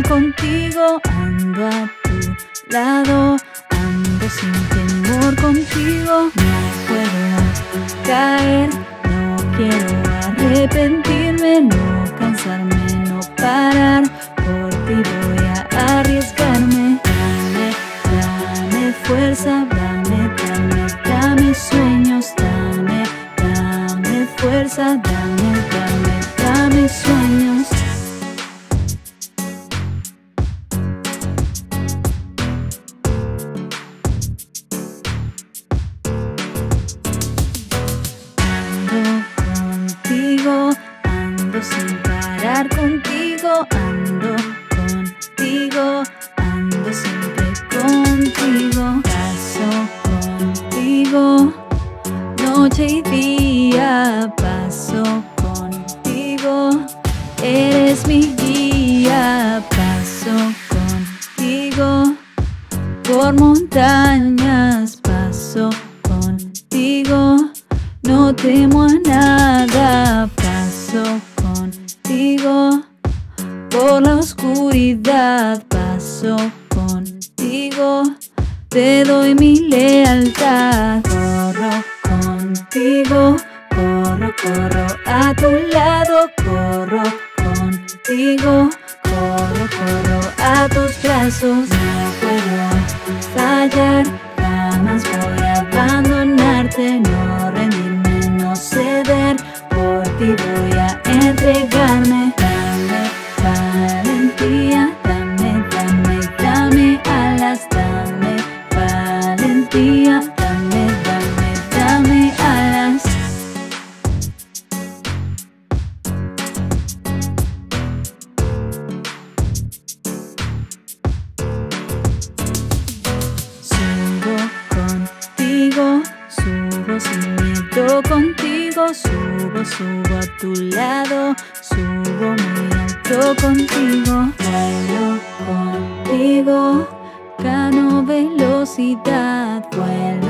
contigo, ando a tu lado, ando sin temor contigo. No puedo caer, no quiero arrepentirme, no cansarme, no parar. Por ti voy a arriesgarme. Dame fuerza, dame sueños, dame fuerza, dame sueños. Ando sin parar contigo, ando contigo, ando siempre contigo. Paso contigo, noche y día, paso contigo, eres mi guía. Paso contigo, por montañas, paso contigo, no temo a nada. Paso contigo, por la oscuridad, paso contigo, te doy mi lealtad. Corro contigo, corro a tu lado, corro contigo, corro a tus brazos. No puedo fallar, jamás voy a abandonarte, no rendirme, no ceder. Por ti voy a entregarme. Dame valentía, dame alas, dame valentía, dame alas. Subo contigo, subo sin miedo contigo, subo a tu lado, subo muy alto contigo. Vuelo contigo, gano velocidad, vuelo